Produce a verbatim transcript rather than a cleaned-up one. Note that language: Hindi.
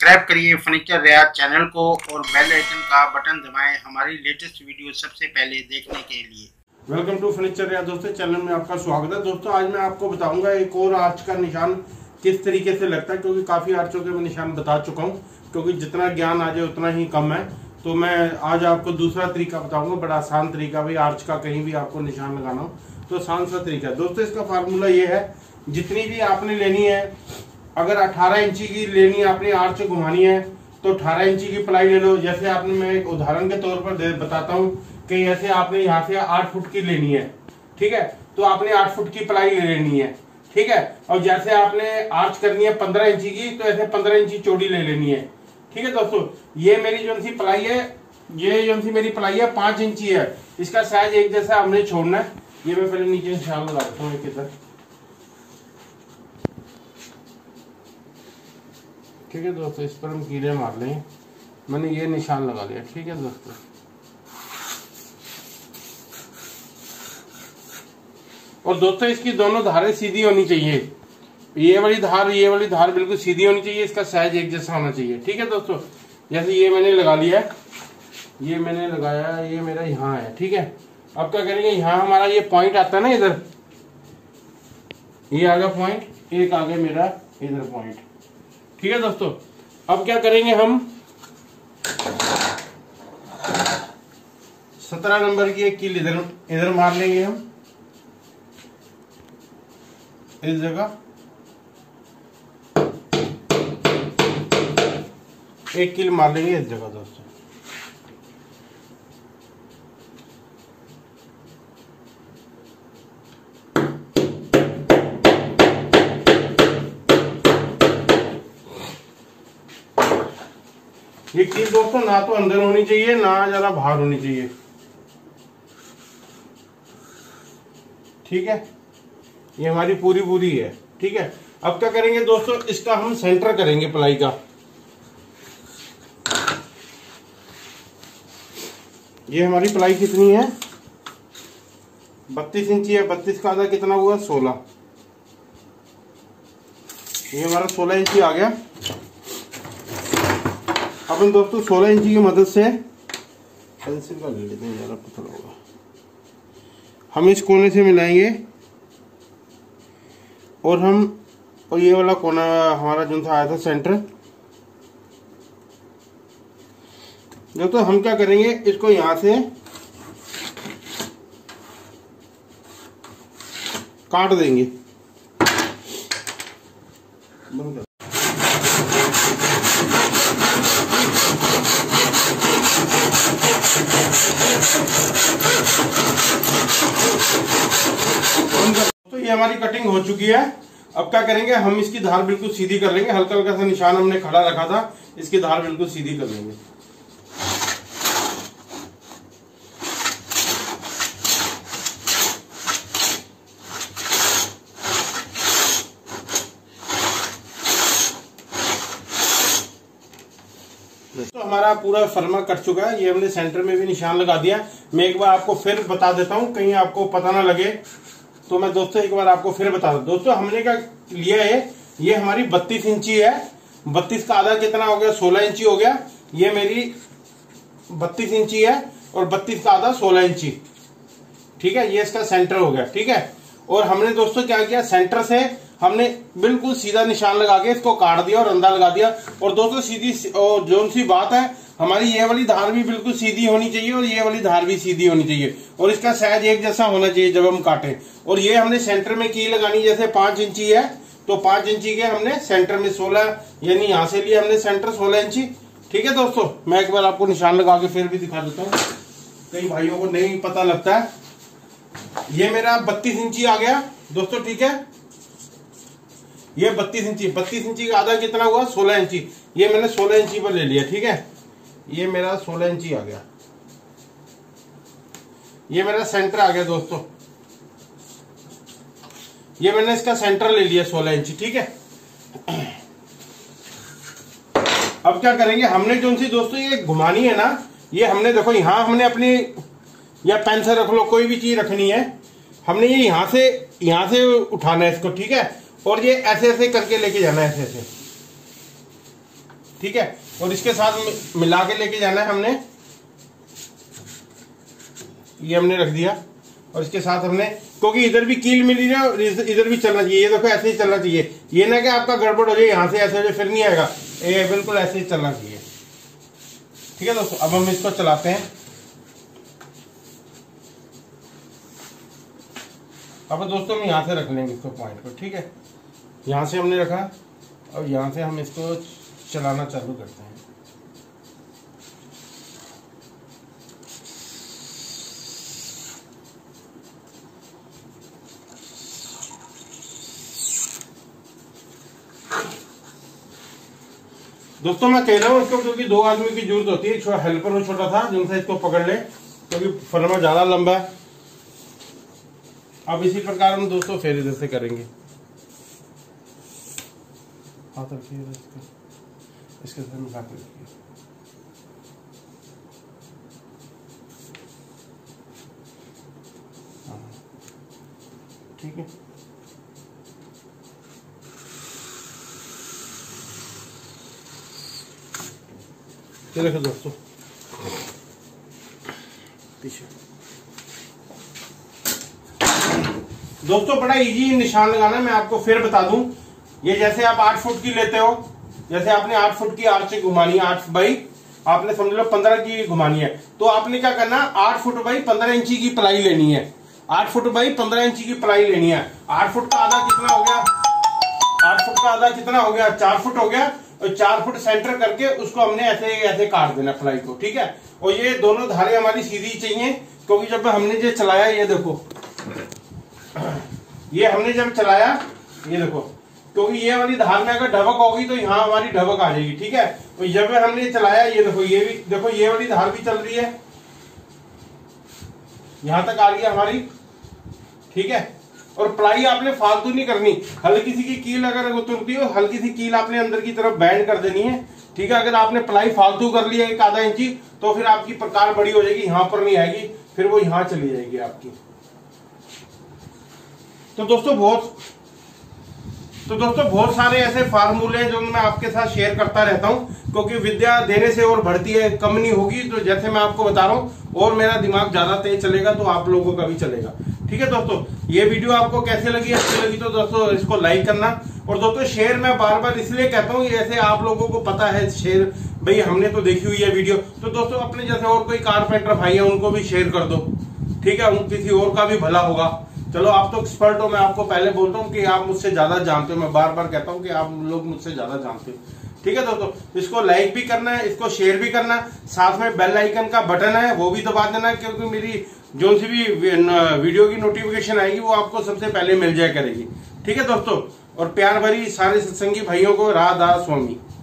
सब्सक्राइब करिए फर्नीचर रियाज चैनल को और बेल आइकन का बटन दबाएं हमारी लेटेस्ट वीडियो सबसे पहले देखने के लिए। वेलकम टू फर्नीचर रियाज दोस्तों, चैनल में आपका स्वागत है। दोस्तों आज मैं आपको बताऊंगा एक और आर्च का निशान किस तरीके से लगता है, क्योंकि काफ़ी आर्चों के मैं निशान बता चुका हूँ, क्योंकि जितना ज्ञान आ जाए उतना ही कम है। तो मैं आज आपको दूसरा तरीका बताऊंगा, बड़ा आसान तरीका। भाई आर्च का कहीं भी आपको निशान लगाना हो तो आसान सा तरीका। दोस्तों इसका फार्मूला ये है, जितनी भी आपने लेनी है, अगर अठारह इंची की लेनी है आपने आर्च घुमानी है तो अठारह इंची की प्लाई ले लो। जैसे आपने, मैं एक उदाहरण के तौर पर बताता हूँ कि ऐसे आपने यहाँ से आठ फुट की लेनी है, ठीक है, तो आपने आठ फुट की प्लाई ले लेनी है, ठीक है। और जैसे आपने आर्च करनी है पंद्रह इंची की तो ऐसे पंद्रह इंची चौड़ी ले लेनी है, ठीक है। दोस्तों ये मेरी जो सी प्लाई है, ये जो सी मेरी प्लाई है पांच इंची है। इसका साइज एक जैसा हमने छोड़ना है। ये मैं पहले नीचे निशान लगाता हूँ एक इधर, ठीक है दोस्तों। इस पर हम कीड़े मार लेंगे। मैंने ये निशान लगा लिया, ठीक है दोस्तों। और दोस्तों इसकी दोनों धारें सीधी होनी चाहिए। ये वाली धार, ये वाली धार बिल्कुल सीधी होनी चाहिए। इसका साइज एक जैसा होना चाहिए, ठीक है दोस्तों। जैसे ये मैंने लगा लिया, ये मैंने लगाया, ये मेरा यहाँ है, ठीक है। अब क्या करेंगे, यहाँ हमारा ये पॉइंट आता है ना, इधर ये आ गया पॉइंट, एक आ गया मेरा इधर पॉइंट, ठीक है दोस्तों। अब क्या करेंगे, हम सत्रह नंबर की एक कील इधर इधर मार लेंगे हम इस जगह, एक कील मार लेंगे इस जगह दोस्तों। ये कील दोस्तों ना तो अंदर होनी चाहिए ना ज्यादा बाहर होनी चाहिए, ठीक है। ये हमारी पूरी पूरी है, ठीक है। अब क्या करेंगे दोस्तों, इसका हम सेंटर करेंगे प्लाई का। ये हमारी प्लाई कितनी है, बत्तीस इंची है। बत्तीस का आधा कितना हुआ, सोलह। ये हमारा सोलह इंची आ गया। अपन दोस्तों सोलह इंची की मदद से पेंसिल का ले लेते हैं, ज़्यादा पता होगा। हम इस कोने से मिलाएंगे और हम और ये वाला कोना हमारा जो था आया था सेंटर। दोस्तों हम क्या करेंगे, इसको यहां से काट देंगे। बंद कर। तो ये हमारी कटिंग हो चुकी है। अब क्या करेंगे, हम इसकी धार बिल्कुल सीधी कर लेंगे। हल्का हल्का सा निशान हमने खड़ा रखा था, इसकी धार बिल्कुल सीधी कर लेंगे। तो हमारा पूरा फर्मा कट चुका है। ये हमने सेंटर में भी निशान लगा दिया। मैं एक बार आपको फिर बता देता हूँ, कहीं आपको पता ना लगे, तो मैं दोस्तों एक बार आपको फिर बता दूं। दोस्तों हमने क्या लिया है, ये हमारी बत्तीस इंची है। बत्तीस का आधा कितना हो गया, सोलह इंची हो गया। ये मेरी बत्तीस इंची है और बत्तीस का आधा सोलह इंची, ठीक है। ये इसका सेंटर हो गया, ठीक है। और हमने दोस्तों क्या किया, सेंटर से हमने बिल्कुल सीधा निशान लगा के इसको काट दिया और अंदर लगा दिया। और दोस्तों सीधी और जो सी बात है, हमारी ये वाली धार भी बिल्कुल सीधी होनी चाहिए और ये वाली धार भी सीधी होनी चाहिए और इसका साइज एक जैसा होना चाहिए जब हम काटें। और ये हमने सेंटर में की लगानी, जैसे पांच इंची है तो पांच इंची के हमने सेंटर में सोलह, यानी यहां से लिए हमने सेंटर सोलह इंची, ठीक है दोस्तों। मैं एक बार आपको निशान लगा के फिर भी दिखा देता हूँ, कई भाइयों को नहीं पता लगता है। ये मेरा बत्तीस इंची आ गया दोस्तों, ठीक है। ये बत्तीस इंची, बत्तीस इंची का आधा कितना हुआ, सोलह इंची। ये मैंने सोलह इंची पर ले लिया, ठीक है। ये मेरा सोलह इंची आ गया। ये मेरा सेंटर आ गया दोस्तों। ये मैंने इसका सेंटर ले लिया सोलह इंची, ठीक है। अब क्या करेंगे, हमने जो सी दोस्तों ये घुमानी है ना, ये हमने देखो यहां हमने अपनी, या पेंसिल रख लो, कोई भी चीज रखनी है, हमने ये यहां से यहां से उठाना है इसको, ठीक है। और ये ऐसे ऐसे करके लेके जाना है, ऐसे ऐसे ठीक है। और इसके साथ मिला के लेके जाना है हमने, ये हमने रख दिया। और इसके साथ हमने, क्योंकि इधर भी कील मिली है और इधर भी चलना चाहिए, ये देखो ऐसे ही चलना चाहिए, ये ना कि आपका गड़बड़ हो जाए यहां से ऐसे हो जाए फिर नहीं आएगा, ये बिल्कुल ऐसे ही चलना चाहिए। ठीक है दोस्तों, अब हम इसको चलाते हैं। अब दोस्तों हम यहां से रख लेंगे इसको पॉइंट को, ठीक है। यहां से हमने रखा और यहां से हम इसको चलाना चालू करते हैं। दोस्तों मैं कह रहा हूं इसको, क्योंकि दो आदमी की जरूरत होती है, छोटा हेल्पर हो छोटा था जिनसे इसको पकड़ ले, क्योंकि फर्मा ज्यादा लंबा है। अब इसी प्रकार हम दोस्तों फिर इधर से करेंगे। हाथ रखिए इसके, इसके साथ मिला के रखिए। ठीक है, ये देखो दोस्तों पीछे। दोस्तों बड़ा इजी निशान लगाना, मैं आपको फिर बता दूं। ये जैसे आप आठ फुट की लेते हो, जैसे आपने आठ फुट की आर्च घुमानी है, आठ बाई आपने समझ लो पंद्रह की घुमानी है, तो आपने क्या करना, आठ फुट बाई पंद्रह इंची की प्लाई लेनी है। आठ फुट बाई पंद्रह इंची की प्लाई लेनी है। आठ फुट का आधा कितना हो गया, आठ फुट का आधा कितना हो गया, चार फुट हो गया। और चार फुट सेंटर करके उसको हमने ऐसे ऐसे काट देना प्लाई को, ठीक है। और ये दोनों धारे हमारी सीधी चाहिए, क्योंकि जब हमने ये चलाया, ये देखो ये हमने जब चलाया, ये देखो, क्योंकि ये वाली धार में अगर ढबक होगी तो यहाँ हमारी ढबक आ जाएगी, ठीक है। तो जब हमने चलाया, ये देखो, ये भी देखो, ये वाली धार भी चल रही है, यहां तक आ रही है हमारी, ठीक है। और प्लाई आपने फालतू नहीं करनी, हल्की सी की कील अगर उतरती हो, हल्की सी कील आपने अंदर की तरफ बैंड कर देनी है, ठीक है। अगर आपने प्लाई फालतू कर लिया एक आधा इंची, तो फिर आपकी प्रकार बड़ी हो जाएगी, यहां पर नहीं आएगी, फिर वो यहां चली जाएगी आपकी। तो दोस्तों बहुत तो दोस्तों बहुत सारे ऐसे फार्मूले जो मैं आपके साथ शेयर करता रहता हूं, क्योंकि विद्या देने से और बढ़ती है, कम नहीं होगी। तो जैसे मैं आपको बता रहा हूं, और मेरा दिमाग ज्यादा तेज चलेगा तो आप लोगों का भी चलेगा, ठीक है। दोस्तों ये वीडियो आपको कैसे लगी, अच्छी लगी तो दोस्तों इसको लाइक करना। और दोस्तों शेयर मैं बार बार इसलिए कहता हूँ, ऐसे आप लोगों को पता है शेयर, भाई हमने तो देखी हुई है वीडियो, तो दोस्तों अपने जैसे और कोई कारपेंटर भाई है उनको भी शेयर कर दो, ठीक है। उन किसी और का भी भला होगा। चलो आप तो एक्सपर्ट हो, मैं आपको पहले बोलता हूँ कि आप मुझसे ज्यादा जानते हो, मैं बार बार कहता हूँ कि आप लोग मुझसे ज्यादा जानते हो, ठीक है। दोस्तों इसको लाइक भी करना है, इसको शेयर भी करना, साथ में बेल आइकन का बटन है वो भी दबा देना, क्योंकि मेरी जो सी भी वीडियो की नोटिफिकेशन आएगी वो आपको सबसे पहले मिल जाया करेगी, ठीक है दोस्तों। और प्यार भरी सारे सत्संगी भाइयों को राधा स्वामी।